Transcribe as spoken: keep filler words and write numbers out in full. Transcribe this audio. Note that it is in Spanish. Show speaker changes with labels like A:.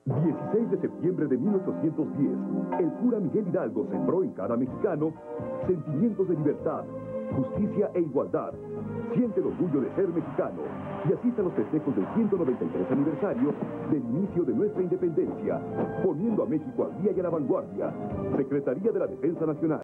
A: dieciséis de septiembre de mil ochocientos diez, el cura Miguel Hidalgo sembró en cada mexicano sentimientos de libertad, justicia e igualdad. Siente el orgullo de ser mexicano y asista a los festejos del ciento noventa y tres aniversario del inicio de nuestra independencia, poniendo a México al día y a la vanguardia. Secretaría de la Defensa Nacional.